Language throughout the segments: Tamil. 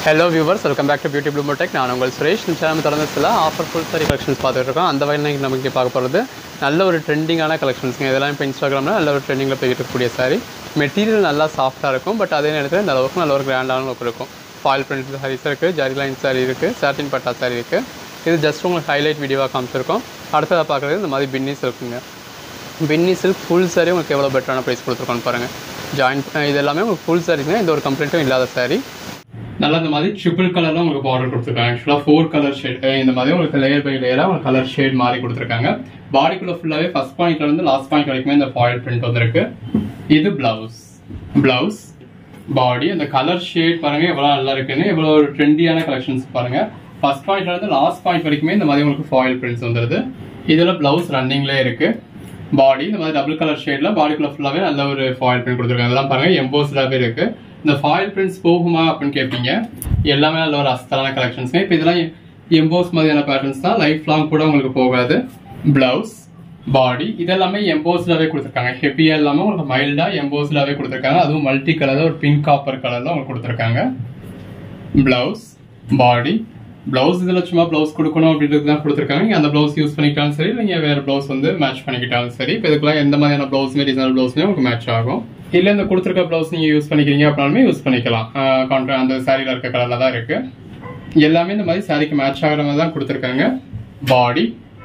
Hello viewers, welcome back to Beauty Bloomer Tech. நான் உங்கள் சுரேஷ். இந்த சேனல் தொடர்ந்து சில ஆஃபர் ஃபுல் சாரி கலெக்ஷன்ஸ் பார்த்துட்டு இருக்கோம். அந்த வகையில் நமக்கு பார்க்க போகிறது நல்ல ஒரு ட்ரெண்டிங்கான கலெக்ஷன்ஸுங்க. இதெல்லாம் இப்போ இன்ஸ்டாகிராமில் நல்ல ஒரு ட்ரெண்டிங்கில் போய்கிட்டு இருக்கக்கூடிய சாரி. மெட்டீரியல் நல்லா சாஃப்ட்டாக இருக்கும், பட் அதே நேரத்தில் இந்த அளவுக்கு நல்ல ஒரு கிராண்டான லுக் இருக்கும். ஃபாயில் பிரிண்ட் சாரீஸ் இருக்குது, ஜரி லைன் சாரி இருக்குது, சாட்டின் பட்டா சாரி இருக்குது. இது ஜஸ்ட் உங்களுக்கு ஹைலைட் வீடியோவாக காமிச்சிருக்கோம். அடுத்ததாக பார்க்குறது இந்த மாதிரி பின்னி சில்க்குங்க. பின்னி சில்க் ஃபுல் சாரி உங்களுக்கு எவ்வளோ பெட்டரான ப்ரைஸ் கொடுத்துருக்கோன்னு பாருங்கள். ஜாயின்ட் இது எல்லாமே உங்களுக்கு ஃபுல் சாரீஸ்ங்க, எந்த ஒரு கம்ப்ளைண்ட்டும் இல்லாத சாரி. நல்லா இந்த மாதிரி ட்ரிபிள் கலர்லாம் உங்களுக்கு பார்டர் கொடுத்துருக்காங்க. ஆக்சுவலாக 4 கலர் ஷேட் இந்த மாதிரி உங்களுக்கு லேயர் பை லேயராக உங்களுக்கு கலர் ஷேட் மாதிரி கொடுத்துருக்காங்க. பாடிக்குள்ள ஃபுல்லாகவே ஃபர்ஸ்ட் பாயிண்ட்ல இருந்து லாஸ்ட் பாயிண்ட் வரைக்குமே இந்த ஃபாயில் பிரிண்ட் வந்துருக்கு. இது பிளவுஸ் பாடி அந்த கலர் ஷேட் பாருங்க எவ்வளோ நல்லா இருக்குன்னு, எவ்வளோ ஒரு ட்ரெண்டியான கலெக்ஷன்ஸ் பாருங்க. ஃபர்ஸ்ட் பாயிண்ட்ல இருந்து லாஸ்ட் பாயிண்ட் வரைக்குமே இந்த மாதிரி உங்களுக்கு ஃபாயில் பிரிண்ட்ஸ் வந்துருது. இதில் பிளவுஸ் ரன்னிங்லேயே இருக்கு. பாடி இந்த மாதிரி டபுள் கலர் ஷேட்ல பாடிக்குள்ள ஃபுல்லாகவே நல்ல ஒரு ஃபாயில் பிரிண்ட் கொடுத்துருக்காங்க. அதெல்லாம் பாருங்க எம்போஸ்டாகவே இருக்கு. இந்த ஃபாயில் பிரிண்ட்ஸ் போகுமா அப்படின்னு கேட்பீங்க. எல்லாமே நல்ல ஒரு அஸ்தலான கலெக்ஷன்ஸ். இப்போ இதெல்லாம் எம்போஸ் மாதிரியான பேட்டர்ன்ஸ் தான், லைஃப் லாங் கூட உங்களுக்கு போகாது. பிளவுஸ் பாடி இதெல்லாமே எம்போஸ்டாவே கொடுத்துருக்காங்க. ஹெவியா இல்லாமல் உங்களுக்கு மைல்டா எம்போஸ்டாவே கொடுத்துருக்காங்க. அதுவும் மல்டி கலர் ஒரு பிங்க் காப்பர் கலர்ல உங்களுக்கு கொடுத்துருக்காங்க. பிளவுஸ் பாடி பிளவுஸ் இதில் சும்மா பிளவுஸ் கொடுக்கணும் அப்படின்றது தான் கொடுத்துருக்காங்க. நீங்கள் அந்த பிளவுஸ் யூஸ் பண்ணிக்கிட்டாலும் சரி, நீங்கள் வேறு பிளவுஸ் வந்து மேட்ச் பண்ணிக்கிட்டாலும் சரி. இப்போ இதுக்குலாம் எந்த மாதிரியான பிளவுஸுமே டிசைனர் பிளவுஸ்மே உங்களுக்கு மேட்ச் ஆகும். இல்லை இந்த கொடுத்துருக்க பிளவுஸ் நீங்கள் யூஸ் பண்ணிக்கிறீங்க அப்படின்னாலுமே யூஸ் பண்ணிக்கலாம். அந்த சாரியில் இருக்க கலரில் தான் இருக்கு. எல்லாமே இந்த மாதிரி சாரிக்கு மேட்ச் ஆகிற மாதிரி தான் கொடுத்துருக்காங்க. பாடி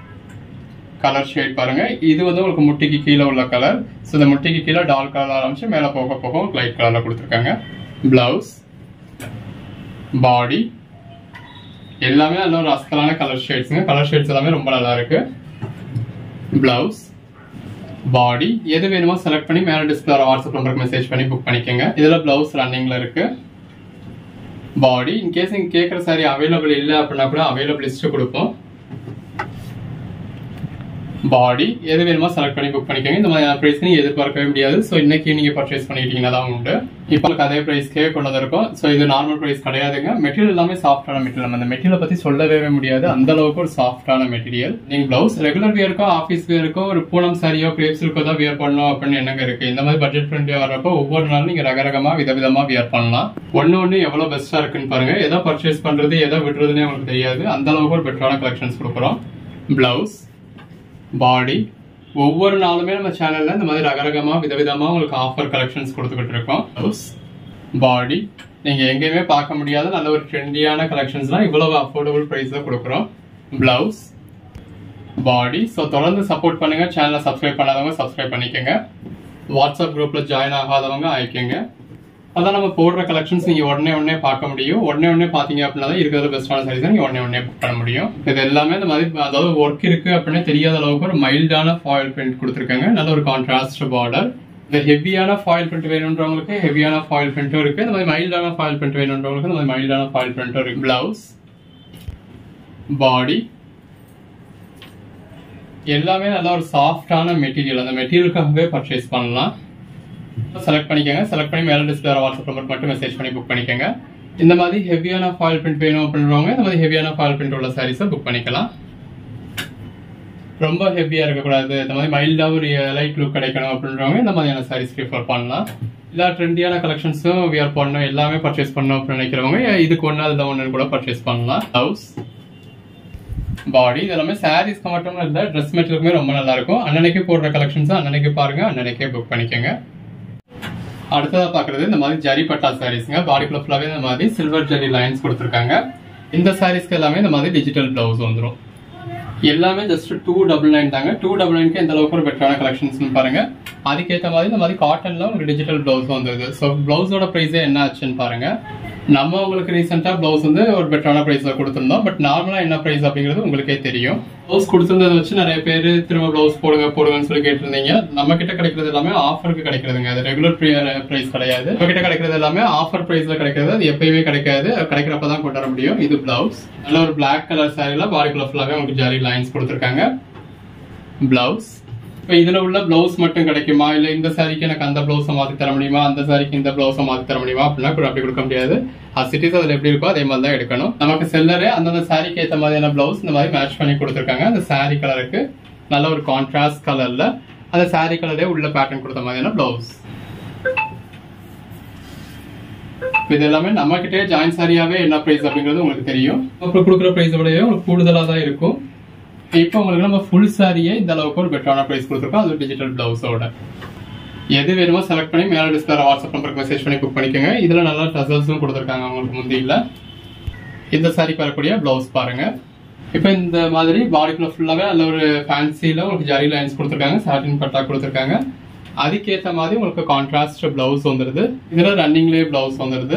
கலர் ஷேட் பாருங்க. இது வந்து உங்களுக்கு முட்டிக்கு கீழே உள்ள கலர். ஸோ இந்த முட்டிக்கு கீழே டார்க் கலர் ஆரம்பிச்சு மேலே போக போக லைட் கலரில் கொடுத்துருக்காங்க. பிளவுஸ் பாடி எல்லாமே நல்ல ஒரு அஸ்தலான கலர் ஷேட்ஸுங்க. கலர் ஷேட்ஸ் எல்லாமே ரொம்ப நல்லா இருக்கு. பிளவுஸ் பாடி எது வேணுமோ செலக்ட் பண்ணி மேலே டிஸ்பிளே வாட்ஸ்அப் நம்பருக்கு மெசேஜ் பண்ணி புக் பண்ணிக்கோங்க. இதில் பிளவுஸ் ரன்னிங்ல இருக்கு. பாடி இன்கேஸ் நீங்க கேட்குற சாரி அவைலபிள் இல்லை அப்படின்னா கூட அவைலபிள் லிஸ்ட் கொடுப்போம். பாடி எது வேணுமோ செலக்ட் பண்ணி புக் பண்ணிக்கோங்க. இந்த மாதிரி பிரைஸ் நீங்க எதிர்பார்க்கவே முடியாது. ஸோ இன்னைக்கு நீங்க பர்ச்சேஸ் பண்ணிட்டீங்கன்னா தான் உண்டு. இப்போ அதே பிரைஸ்க்கே கொண்டு வந்திருக்கோம். ஸோ இது நார்மல் பிரைஸ் கிடையாதுங்க. மெட்டீரியல் எல்லாமே சாஃப்டான மெட்டீரியல். நம்ம அந்த மெட்டீரியல் பத்தி சொல்லவே முடியாது, அந்த அளவுக்கு ஒரு சாஃப்டான மெட்டீரியல். நீங்க பிளவுஸ் ரெகுலர் வியருக்கோ ஆஃபீஸ் வியருக்கோ ஒரு பூனம் சாரியோ கிரேப் சில்கோ தான் வியர் பண்ணணும் அப்படின்னு என்னங்க இருக்கு. இந்த மாதிரி பட்ஜெட் ஃப்ரெண்ட்லியா வரப்போ ஒவ்வொரு நாளும் நீங்க ரகரகமா விதவிதமா வியர் பண்ணலாம். ஒன்னு எவ்வளவு பெஸ்டா இருக்குன்னு பாருங்க. எதை பர்ச்சேஸ் பண்றது எதை விடுறதுன்னு உங்களுக்கு தெரியாது, அந்த அளவுக்கு ஒரு பெட்டரான கலெக்ஷன்ஸ் கொடுக்குறோம். பிளவுஸ் பாடி ஒவ்வொரு நாளுமே நம்ம சேனல்ல இந்த மாதிரி ரகரகமா விதவிதமா உங்களுக்கு ஆஃபர் கலெக்ஷன்ஸ் கொடுத்துக்கிட்டு இருக்கோம். பாடி நீங்க எங்கேயுமே பார்க்க முடியாத நல்ல ஒரு ட்ரெண்டியான கலெக்ஷன்ஸ்லாம் இவ்வளவு அஃபோர்டபுள் பிரைஸ்ல கொடுக்குறோம். பிளவுஸ் பாடி ஸோ தொடர்ந்து சப்போர்ட் பண்ணுங்க. சேனலை சப்ஸ்கிரைப் பண்ணாதவங்க சப்ஸ்கிரைப் பண்ணிக்கோங்க. வாட்ஸ்அப் குரூப்ல ஜாயின் ஆகாதவங்க ஆயிக்கோங்க. அதான் நம்ம போடுற கலெக்ஷன்ஸ் நீங்க உடனே பார்க்க முடியும். உடனே பாத்தீங்க அப்படின்னா தான் இருக்கிறது பெஸ்டான சாரீஸ் நீங்க உடனே புக் பண்ண முடியும். இது எல்லாமே இந்த மாதிரி அதாவது ஒர்க் இருக்கு அப்படின்னு தெரியாத அளவுக்கு ஒரு மைல்டான ஃபாயில் பிரிண்ட் கொடுத்துருக்காங்க. நல்ல ஒரு கான்ட்ராஸ்ட் பார்டர். இந்த ஹெவியான ஃபாயில் பிரிண்ட் வேணுன்றவங்களுக்கு ஹெவியான ஃபாயில் பிரிண்ட்டும் இருக்கு. இந்த மாதிரி மைல்டான ஃபாயில் பிரிண்ட் வேணுன்றவங்களுக்கு இந்த மாதிரி மைல்டான ஃபாயில் பிரிண்ட்டும் இருக்கு. பிளவுஸ் பாடி எல்லாமே நல்ல ஒரு சாஃப்டான மெட்டீரியல். அந்த மெட்டீரியலுக்காகவே பர்ச்சேஸ் பண்ணலாம். செலக்ட் பண்ணிக்கோங்க. செலக்ட் பண்ணி மேல டிஸ்பிளே வாட்ஸ்அப் நம்பர் மட்டும் மெசேஜ் பண்ணி புக் பண்ணிக்கோங்க. இந்த மாதிரி ஹெவியான ஃபாயில் பிரிண்ட் வேணும் அப்படின்றவங்க இந்த மாதிரி ஹெவியான ஃபாயில் பிரிண்ட் உள்ள சாரீஸை புக் பண்ணிக்கலாம். ரொம்ப ஹெவியா இருக்கக்கூடாது, இந்த மாதிரி மைல்டா ஒரு லைட் லுக் கிடைக்கணும் அப்படின்றவங்க இந்த மாதிரியான சாரீஸ் ப்ரிஃபர் பண்ணலாம். எல்லா ட்ரெண்டியான கலெக்ஷன்ஸும் வியர் பண்ணணும், எல்லாமே பர்ச்சேஸ் பண்ணணும் அப்படின்னு நினைக்கிறவங்க இதுக்கு ஒன்று அதுல ஒன்று கூட பர்ச்சேஸ் பண்ணலாம். பிளவுஸ் பாடி இதெல்லாமே சாரீஸ்க்கு மட்டும் இல்லை, ட்ரெஸ் மெட்டீரியலுமே ரொம்ப நல்லா இருக்கும். அன்னன்னைக்கு போடுற கலெக்ஷன்ஸ் அன்னன்னைக்கு பாருங்க, அன்னன்னைக்கே புக் பண்ணிக்கோங்க. அடுத்ததா பாக்குறது இந்த மாதிரி ஜரி பட்டா சாரீஸ்ங்க. பாடிக்குள்ள ஃபுல்லாவே இந்த மாதிரி சில்வர் ஜரி லைன்ஸ் கொடுத்துருக்காங்க. இந்த சாரீஸ்க்கு எல்லாமே இந்த மாதிரி டிஜிட்டல் பிளவுஸ் வந்துடும். எல்லாமே ஜஸ்ட் 299 தாங்க. 299க்கு எந்த அளவுக்கு ஒரு பெட்டரான கலெக்ஷன்ஸ் பாருங்க. அதுக்கேற்ற மாதிரி இந்த மாதிரி காட்டன்ல உங்களுக்கு டிஜிட்டல் பிளவுஸ் வந்துருது. ஸோ பிளவுஸோட பிரைஸே என்ன ஆச்சுன்னு பாருங்க. நம்ம உங்களுக்கு ரீசெண்டா பிளவுஸ் வந்து ஒரு பெட்டரான பிரைஸ்ல கொடுத்துருந்தோம். பட் நார்மலா என்ன பிரைஸ் அப்படிங்கிறது உங்களுக்கே தெரியும். பிளவுஸ் கொடுத்துருந்ததை வச்சு நிறைய பேர் திரும்ப பிளவுஸ் போடுங்கன்னு சொல்லி கேட்டிருந்தீங்க. நம்ம கிட்ட கிடைக்கிறது எல்லாமே ஆஃபருக்கு கிடைக்கிறதுங்க. அது ரெகுலர் பிரைஸ் கிடையாது. நம்ம கிட்ட கிடைக்கிறது எல்லாமே ஆஃபர் பிரைஸ்ல கிடைக்கிறது. அது எப்பயுமே கிடைக்காது, கிடைக்கிறப்பதான் கொண்டு வர முடியும். இது பிளவுஸ் நல்ல ஒரு பிளாக் கலர் சாரில பாடிக்குள்ள ஃபுல்லாவே உங்களுக்கு ஜரி லைன்ஸ் கொடுத்துருக்காங்க. பிளவுஸ் இப்போ இதுல உள்ள பிளவுஸ் மட்டும் கிடைக்குமா, இல்ல இந்த சாரிக்கு எனக்கு அந்த பிளவுஸை மாத்தி தர முடியுமா, அந்த சாரிக்கு இந்த பிளவுஸை மாத்தி தர முடியுமா அப்படின்னா அப்படி கொடுக்க முடியாது. சிட்டிஸ் அதுல எப்படி இருக்கோ அதே மாதிரி தான் எடுக்கணும். நமக்கு செல்லரே அந்தந்த சாரிக்கு ஏற்ற மாதிரியான பிளவுஸ் இந்த மாதிரி மேட்ச் பண்ணி கொடுத்துருக்காங்க. அந்த சாரி கலருக்கு நல்ல ஒரு கான்ட்ராஸ்ட் கலர்ல அந்த சாரி கலரே உள்ள பேட்டர்ன் கொடுத்த மாதிரியான பிளவுஸ். இது எல்லாமே நம்மகிட்டே ஜாயின் சாரியாவே என்ன பிரைஸ் அப்படிங்கிறது உங்களுக்கு தெரியும். அப்புறம் கொடுக்குற பிரைஸ் விடவே உங்களுக்கு கூடுதலாக தான் இருக்கும். இப்போ உங்களுக்கு நம்ம ஃபுல் சாரியே இந்த அளவுக்கு ஒரு பெட்டரான பிரைஸ் கொடுத்துருக்கோம், அது டிஜிட்டல் பிளவுஸோட. எது வேணுமோ செலக்ட் பண்ணி மேலே டிஸ்பிளே வாட்ஸ்அப் நம்பருக்கு மெசேஜ் பண்ணி புக் பண்ணிக்கோங்க. இதில் நல்லா டசல்ஸும் கொடுத்துருக்காங்க உங்களுக்கு முந்தியில். இந்த சாரிக்கு வரக்கூடிய பிளவுஸ் பாருங்க. இப்போ இந்த மாதிரி பாடிக்குள்ள ஃபுல்லாகவே நல்ல ஒரு ஃபேன்சியில் உங்களுக்கு ஜரி லைன்ஸ் கொடுத்துருக்காங்க, சாட்டின் பட்டா கொடுத்துருக்காங்க. அதுக்கேற்ற மாதிரி உங்களுக்கு கான்ட்ராஸ்ட் பிளவுஸ் வந்துடுது. இதில் ரன்னிங்லேயே பிளவுஸ் வந்துடுது.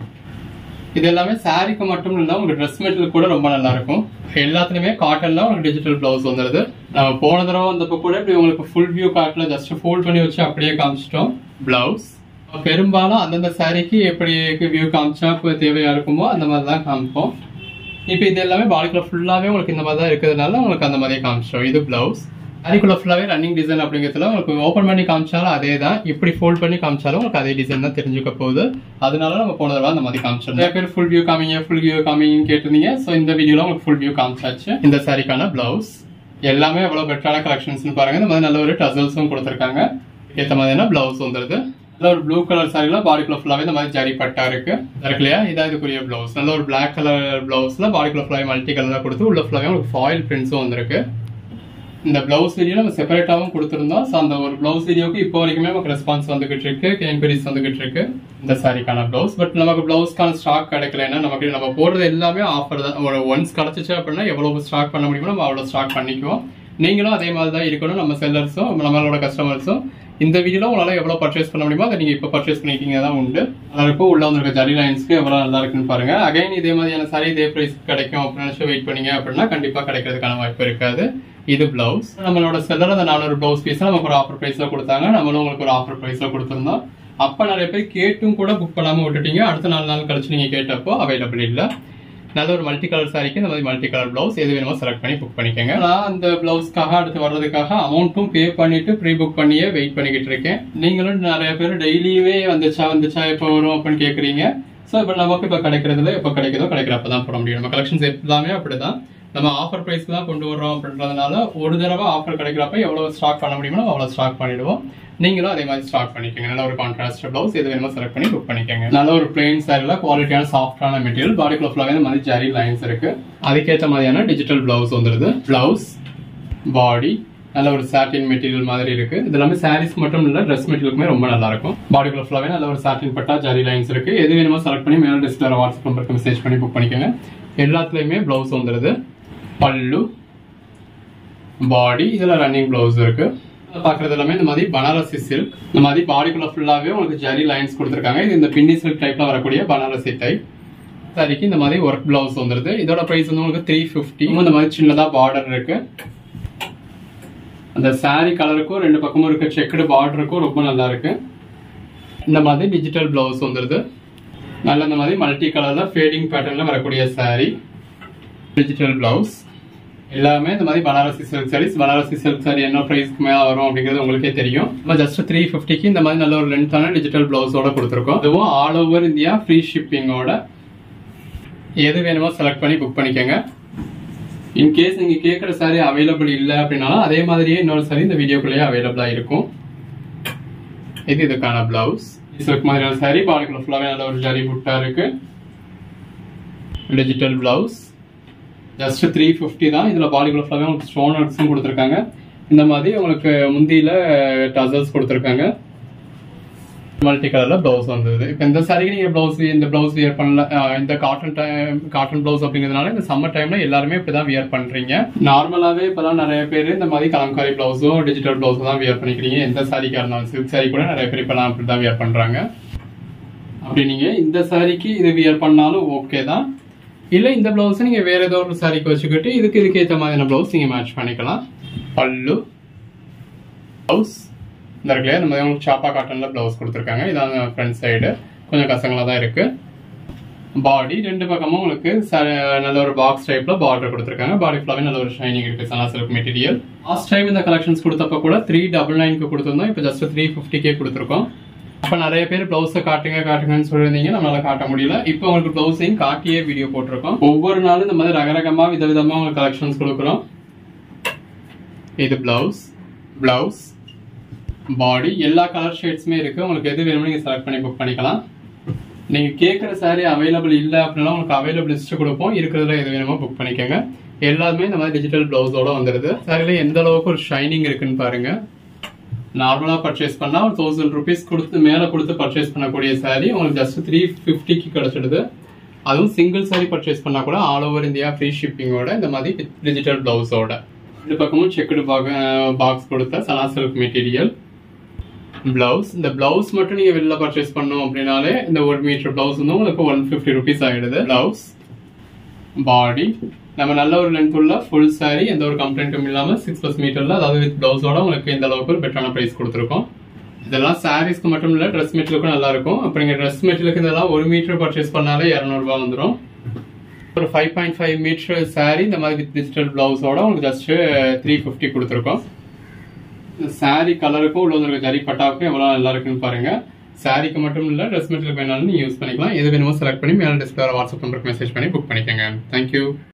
இது எல்லாமே சாரிக்கு மட்டும் இல்லை, உங்களுக்கு ட்ரெஸ் மெட்டீரியல் கூட ரொம்ப நல்லா இருக்கும். எல்லாத்துலயுமே காட்டன்ல உங்களுக்கு டிஜிட்டல் பிளவுஸ் வந்துடுது. நம்ம போன தடவை வந்தப்போ கூட இப்படி உங்களுக்கு ஃபுல் வியூ காட்டல ஜஸ்ட் ஃபோல்ட் பண்ணி வச்சு அப்படியே காமிச்சிட்டோம் பிளவுஸ். பெரும்பாலும் அந்தந்த சாரிக்கு எப்படி வியூ காமிச்சா தேவையா இருக்குமோ அந்த மாதிரி தான் காமிப்போம். இப்போ இது எல்லாமே பாடிக்குள்ள ஃபுல்லாவே உங்களுக்கு இந்த மாதிரி தான் இருக்கிறதுனால உங்களுக்கு அந்த மாதிரியே காமிச்சிட்டோம். இது பிளவுஸ். சாரிக்குள்ள ஃபுல்லாவே ரன்னிங் டிசைன் அப்படிங்கிறதுல உங்களுக்கு ஓப்பன் பண்ணி காமிச்சாலும் அதே தான், இப்படி ஃபோல்ட் பண்ணி காமிச்சாலும் உங்களுக்கு அதே டிசைன் தான் தெரிஞ்சுக்க போகுது. அதனால நம்ம போன தடவை அந்த மாதிரி காமிச்சோம். நிறைய பேர் ஃபுல் வியூ காமிங்கன்னு கேட்டிருந்தீங்க. ஸோ இந்த வீடியோல உங்களுக்கு ஃபுல் வியூ காமிச்சாச்சு. இந்த சாரிக்கான பிளவுஸ் எல்லாமே எவ்வளவு பெட்டரான கலெக்ஷன்ஸ் பாருங்க. இந்த மாதிரி நல்ல ஒரு டசல்ஸும் கொடுத்துருக்காங்க. ஏற்ற மாதிரியான பிளவுஸ் வந்துருது. நல்ல ஒரு ப்ளூ கலர் சாரில பாடிக்குள்ள ஃபுல்லாவே இந்த மாதிரி ஜரி பட்டா இருக்கு இல்லையா? இதான் இதுக்குரிய பிளவுஸ். நல்ல ஒரு பிளாக் கலர் பிளவுஸ்ல பாடிக்குள்ள ஃபுல்லாவே மல்டி கலர் கொடுத்து உள்ள ஃபுல்லாவே உங்களுக்கு ஃபாயில் பிரிண்ட்ஸும் வந்திருக்கு. இந்த பிளவுஸ் வீடியோ நம்ம செப்பரேட்டாவும் கொடுத்துருந்தோம். ஸோ அந்த ஒரு பிளவுஸ் வீடியோக்கு இப்போ வரைக்குமே நமக்கு ரெஸ்பான்ஸ் வந்துகிட்டு இருக்கு, என்கொயரிஸ் வந்துகிட்டு இருக்கு. இந்த சாரிக்கான பிளவுஸ். பட் நமக்கு பிளவுஸ்க்கான ஸ்டாக் கிடைக்கலன்னா நமக்கு நம்ம போடுறது எல்லாமே ஆஃபர் தான். ஒரு ஒன்ஸ் கிடைச்சிச்சு அப்படின்னா எவ்வளவு ஸ்டாக் பண்ண முடியுமோ நம்ம அவ்வளோ ஸ்டாக் பண்ணிக்குவோம். நீங்களும் அதே மாதிரி தான் இருக்கணும். நம்ம செல்லர்ஸும் நம்மளோட கஸ்டமர்ஸும் இந்த வீடியோல உங்களால எவ்வளவு பர்ச்சேஸ் பண்ண முடியுமோ அதை நீங்க இப்ப பர்ச்சேஸ் பண்ணிக்கிங்க தான் உண்டு. எல்லாருக்கும் உள்ள வந்திருக்க ஜரி லைன்ஸ்க்கு எவ்வளவு நல்லா இருக்குன்னு பாருங்க. அகைன் இதே மாதிரியான சாரி இதே பிரைஸ் கிடைக்கும் அப்படின்னு வெயிட் பண்ணீங்க அப்படின்னா கண்டிப்பா கிடைக்கிறதுக்கான வாய்ப்பு இருக்காது. இது பிளவுஸ். நம்மளோட செல்லர் அந்த 400 பிளவுஸ் பீஸ் நமக்கு ஒரு ஆஃபர் பிரைஸ்ல கொடுத்தாங்க. நம்மளும் உங்களுக்கு ஒரு ஆஃபர் பிரைஸ்ல கொடுத்துருந்தோம். அப்ப நிறைய பேர் கேட்டும் கூட புக் பண்ணாம விட்டுட்டீங்க. அடுத்த 4 நாள் கழிச்சு நீங்க கேட்டப்போ அவைலபிள் இல்ல. நல்ல ஒரு மல்டி கலர் சாரிக்கு இந்த மாதிரி மல்டி கலர் பிளவுஸ் எது வேணுமோ செலக்ட் பண்ணி புக் பண்ணிக்கோங்க. நான் அந்த பிளவுஸ்க்காக அடுத்து வர்றதுக்காக அமௌண்ட்டும் பே பண்ணிட்டு ப்ரீ புக் பண்ணியே வெயிட் பண்ணிக்கிட்டு இருக்கேன். நீங்களும் நிறைய பேர் டெய்லியுமே வந்துச்சா எப்போ வரும் அப்படின்னு கேட்குறீங்க. ஸோ இப்போ நமக்கு இப்போ கிடைக்கிறதுல எப்போ கிடைக்கிறப்ப தான் போட முடியும். நம்ம கலெக்ஷன்ஸ் எல்லாமே அப்படிதான். நம்ம ஆஃபர் பிரைஸ்க்கு தான் கொண்டு வர்றோம் அப்படின்றதுனால ஒரு தடவை ஆஃபர் கிடைக்கிறப்ப எவ்வளவு ஸ்டாக் பண்ண முடியுமோ நம்ம அவ்வளோ ஸ்டாக் பண்ணிடுவோம். நீங்களும் அதே மாதிரி ஸ்டாக் பண்ணிக்கோங்க. நல்ல ஒரு கான்ட்ராஸ்ட் பிளவுஸ் எது வேணுமோ செலக்ட் பண்ணி புக் பண்ணிக்கோங்க. நல்ல ஒரு பிளெயின் சாரில குவாலிட்டியான சாஃப்டான மெட்டீரியல் பாடிக்குள்ள ஃபுல்லாவே இந்த மாதிரி ஜரி லைன்ஸ் இருக்கு. அதுக்கேற்ற மாதிரியான டிஜிட்டல் பிளவுஸ் வந்துருது. பிளவுஸ் பாடி நல்ல ஒரு சாட்டின் மெட்டீரியல் மாதிரி இருக்கு. இது எல்லாமே சாரீஸ் மட்டும் இல்ல, ட்ரெஸ் மெட்டீரியலுக்குமே ரொம்ப நல்லா இருக்கும். பாடிக்குள்ள ஃபுல்லாவே நல்ல ஒரு சாட்டின் பட்டா ஜரி லைன்ஸ் இருக்கு. எது வேணுமோ செலக்ட் பண்ணி மேல டிஸ்பிளே வாட்ஸ்அப் நம்பருக்கு மெசேஜ் பண்ணி புக் பண்ணிக்கோங்க. எல்லாத்துலயுமே பிளவுஸ் வந்துருது. பல்லு பாடி இதுல ரன்னிங் பிளவுஸ் இருக்கு. பாக்குறது எல்லாமே இந்த மாதிரி பனாரசி சில்க். இந்த மாதிரி பாடிக்குள்ள ஃபுல்லாவே உங்களுக்கு ஜரி லைன்ஸ் கொடுத்துருக்காங்க. இது இந்த பின்னி சில்க் டைப்ல வரக்கூடிய பனாரசி டைப் சாரிக்கு இந்த மாதிரி ஒர்க் பிளவுஸ் வந்துருது. இதோட பிரைஸ் வந்து உங்களுக்கு 350. இந்த மாதிரி சின்னதா பார்டர் இருக்கு. அந்த சாரி கலருக்கும் ரெண்டு பக்கமும் இருக்க செக்குடு பார்டருக்கும் ரொம்ப நல்லா இருக்கு. இந்த மாதிரி டிஜிட்டல் பிளவுஸ் வந்துருது. நல்ல இந்த மாதிரி மல்டி கலர்ல ஃபேடிங் பேட்டர்ன்ல வரக்கூடிய சாரி டிஜிட்டல் பிளவுஸ். எல்லாமே இந்த மாதிரி பனாரசி சில்க் சாரீஸ். பனாரசி சில்க் சாரி என்ன பிரைஸ்க்கு மேல வரும் அப்படிங்கிறது உங்களுக்கே தெரியும். நம்ம ஜஸ்ட் 350க்கு இந்த மாதிரி நல்ல ஒரு லென்த்தான டிஜிட்டல் பிளவுஸோட கொடுத்துருக்கோம். அதுவும் ஆல் ஓவர் இந்தியா ஃப்ரீ ஷிப்பிங்கோட. எது வேணுமோ செலக்ட் பண்ணி புக் பண்ணிக்கோங்க. இன்கேஸ் நீங்க கேட்குற சாரி அவைலபிள் இல்லை அப்படின்னாலும் அதே மாதிரியே இன்னொரு சாரி இந்த வீடியோக்குள்ளேயே அவைலபிளா இருக்கும். இது இதுக்கான பிளவுஸ். சில்க் மாதிரியான சாரி பாடிக்குள்ள ஃபுல்லாவே நல்ல ஒரு ஜரி புட்டா இருக்கு. டிஜிட்டல் பிளவுஸ் ஜஸ்ட் 350 தான். இதுல பாடிக்குள்ள ஃபுல்லாவே உங்களுக்கு ஸ்டோன் ஒர்க்ஸும் கொடுத்துருக்காங்க. இந்த மாதிரி உங்களுக்கு முந்தியில டசல்ஸ் கொடுத்துருக்காங்க. மல்டி கலர்ல பிளவுஸ் வந்தது. இப்போ இந்த சாரிக்கு நீங்க இந்த பிளவுஸ் வியர் பண்ணல. இந்த காட்டன் பிளவுஸ் அப்படிங்கிறதுனால இந்த சம்மர் டைம்ல எல்லாருமே இப்படிதான் வியர் பண்றீங்க. நார்மலாவே இப்பதான் நிறைய பேர் இந்த மாதிரி கலம்காரி பிளவுஸும் டிஜிட்டல் பிளவுஸும் தான் வியர் பண்ணிக்கிறீங்க. எந்த சாரிக்கா இருந்தாலும் சில்க் சாரி கூட நிறைய பேர் இப்பதான் அப்படிதான் வியர் பண்றாங்க. அப்படி நீங்க இந்த சாரிக்கு இது வியர் பண்ணாலும் ஓகே தான். இல்ல இந்த பிளவுஸ் நீங்க வேற ஏதோ ஒரு சாரிக்கு வச்சுக்கிட்டு இதுக்கு ஏற்ற மாதிரியான பிளவுஸ் நீங்க மேட்ச் பண்ணிக்கலாம். பல்லு பிளவுஸ் இந்த இருக்குல்லையா, இந்த மாதிரி உங்களுக்கு சாப்பா காட்டன்ல பிளவுஸ் கொடுத்துருக்காங்க. இதான் ஃப்ரண்ட் சைடு கொஞ்சம் கசங்களா தான் இருக்கு. பாடி ரெண்டு பக்கமும் உங்களுக்கு நல்ல ஒரு பாக்ஸ் டைப்ல பார்டர் கொடுத்துருக்காங்க. பாடி ஃபுல்லாவே நல்ல ஒரு ஷைனிங் இருக்கு. Sana silk material. Last time இந்த கலெக்ஷன்ஸ் கொடுத்தப்ப கூட 399க்கு கொடுத்துருந்தோம். இப்போ ஜஸ்ட் 350க்கே கொடுத்துருக்கோம். அப்ப நிறைய பேர் பிளவுஸை காட்டுங்கன்னு சொல்லியிருந்தீங்க. நம்மளால காட்ட முடியல. இப்போ உங்களுக்கு பிளவுஸையும் காட்டியே வீடியோ போட்டிருக்கோம். ஒவ்வொரு நாளும் இந்த மாதிரி ரகரகமா விதவிதமா உங்களுக்கு கலெக்ஷன்ஸ் கொடுக்குறோம். இது பிளவுஸ் பாடி எல்லா கலர் ஷேட்ஸுமே இருக்கு. உங்களுக்கு எது வேணுமோ நீங்க செலக்ட் பண்ணி புக் பண்ணிக்கலாம். நீங்கள் கேட்குற சாரீ அவைலபிள் இல்லை அப்படின்னா உங்களுக்கு அவைலபிள் லிஸ்ட்டு கொடுப்போம். இருக்கிறதுல எது வேணுமோ புக் பண்ணிக்கோங்க. எல்லாமே இந்த மாதிரி டிஜிட்டல் ப்ளவுஸோட வந்துடுது. சாரியில் எந்த அளவுக்கு ஒரு ஷைனிங் இருக்குன்னு பாருங்க. நார்மலாக பர்ச்சேஸ் பண்ணால் ஒரு 1000 rupees கொடுத்து மேலே கொடுத்து பர்ச்சேஸ் பண்ணக்கூடிய சாரீ உங்களுக்கு ஜஸ்ட் 350க்கு கிடச்சிடுது. அதுவும் சிங்கிள் சாரீ பர்ச்சேஸ் பண்ணால் கூட ஆல் ஓவர் இந்தியா ஃப்ரீ ஷிப்பிங்கோட இந்த மாதிரி டிஜிட்டல் ப்ளவுஸோட. இந்த பக்கமும் செக்குடு பாக்ஸ் கொடுத்த சனா சில்க் மெட்டீரியல் பிளவுஸ். இந்த பிளவுஸ் மட்டும் நீங்க வெளில பர்ச்சேஸ் பண்ணோம் அப்படின்னாலே இந்த 1 மீட்டர் பிளவுஸ் வந்து உங்களுக்கு 150 rupees ஆயிடுது. பிளவுஸ் பாடி நம்ம நல்ல ஒரு லென்த் உள்ள ஃபுல் சாரி, எந்த ஒரு கம்ப்ளைண்ட்டும் இல்லாம 6+ மீட்டர்ல, அதாவது வித் பிளவுஸோட உங்களுக்கு இந்த அளவுக்கு ஒரு பெட்டரான பிரைஸ் கொடுத்துருக்கோம். இதெல்லாம் சாரீஸ்க்கு மட்டும் இல்ல, ட்ரெஸ் மெட்டீரியலுக்கும் நல்லா இருக்கும். அப்ப நீங்க ட்ரெஸ் மெட்டீரியலுக்கு இதெல்லாம் 1 மீட்டர் பர்ச்சேஸ் பண்ணாலே 200 ரூபாய் வந்துடும். ஒரு 5.5 மீட்டர் சாரி இந்த மாதிரி வித் டிஜிட்டல் பிளவுஸோட உங்களுக்கு ஜஸ்ட் 350 கொடுத்துருக்கோம். சாரி கலருக்கும் உள்ள வந்து ஜரி பட்டாவுக்கும் எவ்வளவு நல்லா இருக்குன்னு பாருங்க. சாரிக்கு மட்டும் இல்ல, ட்ரெஸ் மெட்டீரியல் வேணாலும் நீங்க யூஸ் பண்ணிக்கலாம். எது வேணுமோ செலக்ட் பண்ணி மேல டிஸ்பிளே வாட்ஸ்அப் நம்பருக்கு மெசேஜ் பண்ணி புக் பண்ணிக்கோங்க. தேங்க்யூ.